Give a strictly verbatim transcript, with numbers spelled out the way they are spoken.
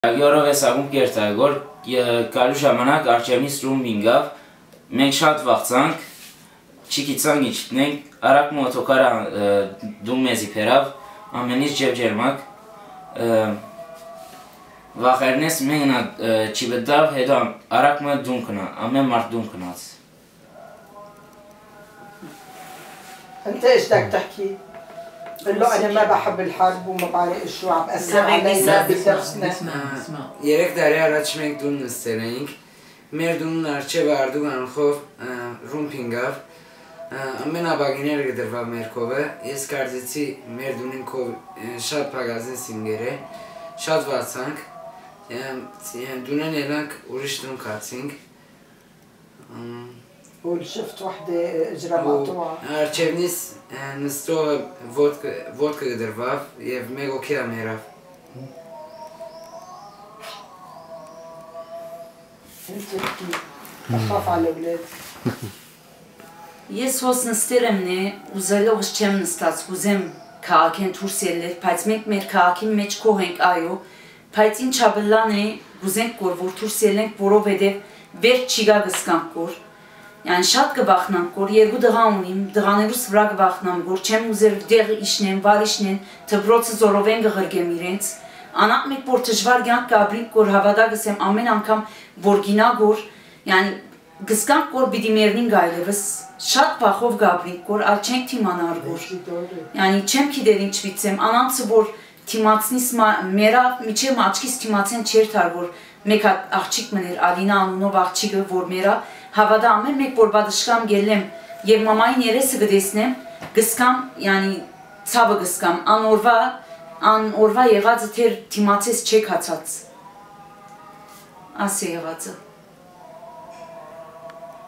Գյորով ես աղում կերտա, որ կալու ժամանակ արջևնից ռում ինգավ, մենք շատ վաղցանք, չիկիցանք իչտնենք, արակ մոտոքարա դում մեզի պերավ, ամենից ջև ջերմակ, վախերնես մենգնա չի բդավ, հետո արակ մը դում կնա, ամեն մարդ դում կնաց։ انت ايش بدك تحكي؟ قل له انا ما بحب الحرب وما بعرف شو عم اثر علينا بدرسنا. Երեք տարի առաջ մենք դուն նստել էինք, մեր դունն արջև արդու անխով ռումպինգավ, ամենաբագիները գդրվավ մեր կովը, ես կարծեցի մեր դունին կով շատ պագազին սինգեր է, շատ վացանք, դունեն ելանք ուրիշ դուն կացինք, قول شفت وحدة اجرها مقطوعة أرشيفنيس نستوى فودكا فودكا قدرفاف يف ميغو كيا ميراف انت بخاف على الأولاد Ես հոս նստել եմ նե, ուզելով չեմ նստած, ուզեմ քաղաքեն դուրս ելնել, բայց մենք մեր քաղաքի մեջ կող ենք այո, բայց ինչ աբլան է, ուզենք որ որ դուրս ելենք, որովհետև վերջ չի գա գսկանք որ Yani շատ կվախնամ, որ երկու դղա ունիմ, դղաներուս վրա կվախնամ, որ չեմ ուզեր դեղ իշնեն, վար իշնեն, թբրոցը զորովեն գղրգեմ իրենց, անակ մեկ որ թժվար գյանք կաբրիկ, որ հավադա գսեմ ամեն անգամ, որ գինա գոր, yani գսկանք, որ բիդի մերնին գայլևս, շատ բախով գաբրիկ, որ ալ չենք թիմանար գոր, yani չեմ կիդեր ինչ վիցեմ, անանցը որ թիմացնիս մերա, միչև աչքիս թիմացեն չեր թար, որ մեկ աղջիկ մներ, Ալինա անունով աղջիկը, որ մերա, Havada ամեն մեկ որ բադշկամ գելեմ եւ մամային երեսը գտեսնեմ գսկամ yani ցավը գսկամ անորվա անորվա եղածը թեր թիմացես չեք հացած ասե եղածը